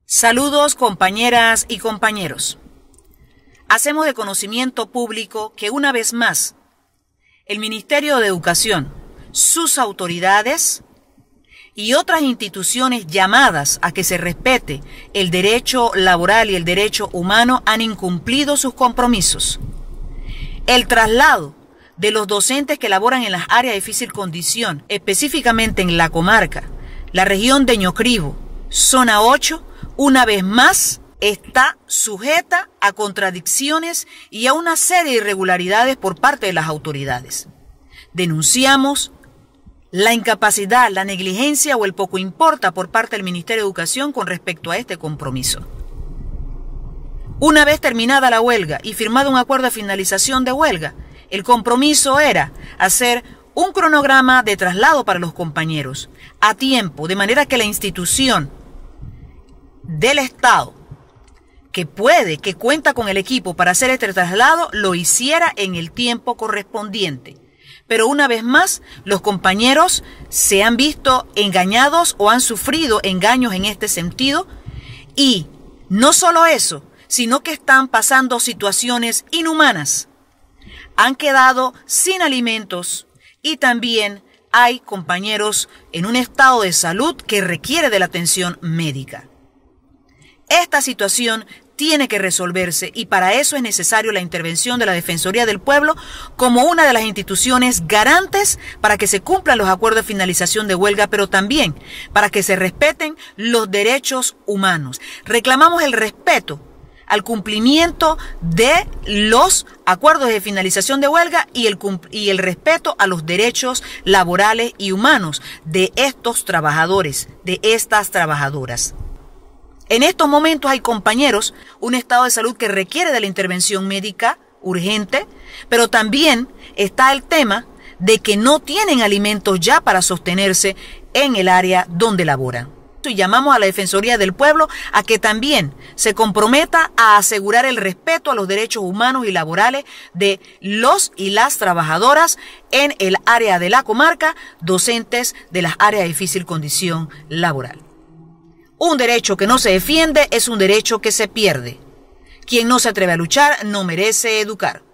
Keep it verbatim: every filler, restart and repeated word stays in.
Saludos, compañeras y compañeros. Hacemos de conocimiento público que una vez más el Ministerio de Educación, sus autoridades y otras instituciones llamadas a que se respete el derecho laboral y el derecho humano han incumplido sus compromisos. El traslado de los docentes que laboran en las áreas de difícil condición, específicamente en la comarca, la región de Ñocribo, zona ocho, una vez más está sujeta a contradicciones y a una serie de irregularidades por parte de las autoridades. Denunciamos la incapacidad, la negligencia o el poco importa por parte del Ministerio de Educación con respecto a este compromiso. Una vez terminada la huelga y firmado un acuerdo de finalización de huelga, el compromiso era hacer un cronograma de traslado para los compañeros a tiempo, de manera que la institución del Estado que puede, que cuenta con el equipo para hacer este traslado, lo hiciera en el tiempo correspondiente. Pero una vez más, los compañeros se han visto engañados o han sufrido engaños en este sentido. Y no solo eso, sino que están pasando situaciones inhumanas. Han quedado sin alimentos y también hay compañeros en un estado de salud que requiere de la atención médica. Esta situación tiene que resolverse y para eso es necesario la intervención de la Defensoría del Pueblo como una de las instituciones garantes para que se cumplan los acuerdos de finalización de huelga, pero también para que se respeten los derechos humanos. Reclamamos el respeto al cumplimiento de los acuerdos de finalización de huelga y el, y el respeto a los derechos laborales y humanos de estos trabajadores, de estas trabajadoras. En estos momentos hay compañeros, un estado de salud que requiere de la intervención médica urgente, pero también está el tema de que no tienen alimentos ya para sostenerse en el área donde laboran. Y llamamos a la Defensoría del Pueblo a que también se comprometa a asegurar el respeto a los derechos humanos y laborales de los y las trabajadoras en el área de la comarca, docentes de las áreas de difícil condición laboral. Un derecho que no se defiende es un derecho que se pierde. Quien no se atreve a luchar no merece educar.